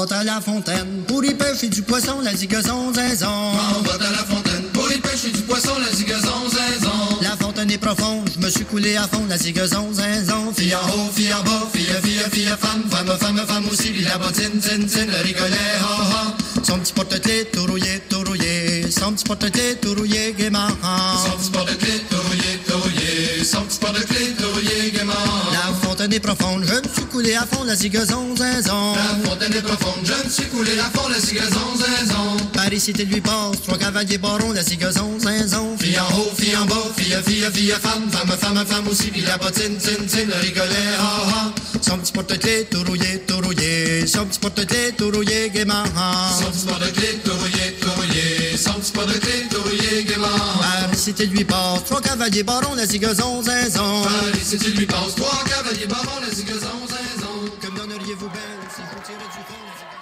va à la fontaine pour y pêcher du poisson, la zigazon, zinzon. On va à la fontaine pour y pêcher du poisson, la zigazon, zinzon. La fontaine est profonde, je me suis coulé à fond, la zigazon, zinzon. Fille en haut, fille en bas, fille, femme, femme aussi, puis la bottine, tin, le rigolet, ha, ha. Son petit porte-clés tout rouillé, son petit porte-clés tout rouillé, gaiement. Son petit porte-clés tout rouillé, son petit porte-clés tout rouillé, gaiement. La fontaine est profonde, je me suis coulé à fond, la zigazon, zinzon. La fontaine est profonde, je me suis coulé à fond, la zigazon, zinzon. Paris cité lui passe, 3 cavaliers barons, la zigazon, zinzon. Fille en haut, fille en bas, fille, femme aussi, puis la bottine, tin, le rigolet, ha, ha. Son petit porte-clés tout rouillé, son petit porte-clés tout rouillé, gaiement. Son petit porte-clés tout rouillé, son petit porte-clés tout rouillé, gaiement. Paris cité lui passe, 3 cavaliers barons, la zigazon, zinzon. Paris cité lui passe, 3 cavaliers barons, la zigazon, zinzon. Comme donneriez-vous belle si je vous tirais du fond,